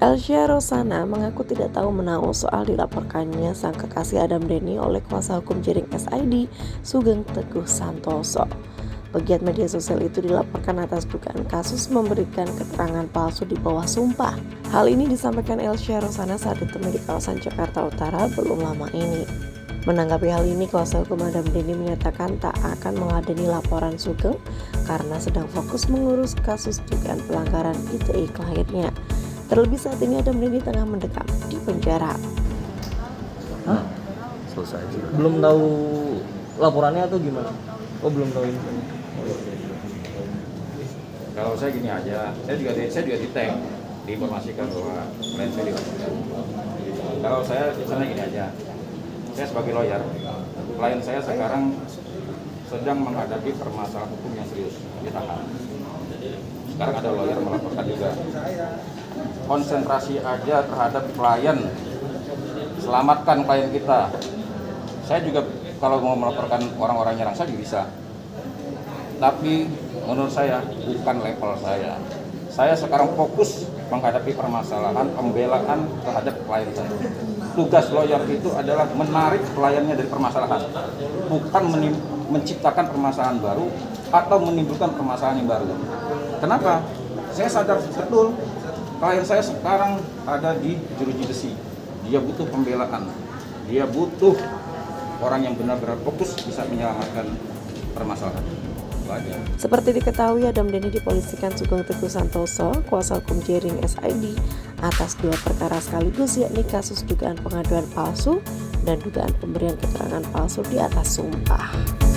Elsya Rosana mengaku tidak tahu menahu soal dilaporkannya sang kekasih Adam Dhani oleh kuasa hukum Jering SID, Sugeng Teguh Santoso. Pegiat media sosial itu dilaporkan atas dugaan kasus memberikan keterangan palsu di bawah sumpah. Hal ini disampaikan Elsya Rosana saat ditemui di kawasan Jakarta Utara belum lama ini. Menanggapi hal ini, kuasa hukum Adam Dhani menyatakan tak akan mengadani laporan Sugeng karena sedang fokus mengurus kasus dugaan pelanggaran ITE kliennya. Terlebih saat ini Adam Dhani tengah mendekam di penjara. Hah? Selesai. Belum tahu laporannya atau gimana? Oh, belum tahu ini. Kalau saya gini aja, saya juga di-tag, diinformasikan bahwa klien saya diwakili. Kalau saya misalnya gini aja, saya sebagai lawyer, klien saya sekarang sedang menghadapi permasalahan hukum yang serius, ditahan. Sekarang ada lawyer melaporkan juga. Konsentrasi aja terhadap klien, selamatkan klien kita. Saya juga kalau mau melaporkan orang-orang nyerang saya juga bisa. Tapi menurut saya bukan level saya. Saya sekarang fokus menghadapi permasalahan pembelaan terhadap klien saya. Tugas lawyer itu adalah menarik kliennya dari permasalahan, bukan menciptakan permasalahan baru atau menimbulkan permasalahan yang baru. Kenapa? Saya sadar betul klien saya sekarang ada di jeruji besi. Dia butuh pembelaan. Dia butuh orang yang benar-benar fokus bisa menyelamatkan permasalahan. Seperti diketahui, Adam Dhani dipolisikan Sugeng Teguh Santoso, kuasa hukum Jering SID, atas 2 perkara sekaligus, yakni kasus dugaan pengaduan palsu dan dugaan pemberian keterangan palsu di atas sumpah.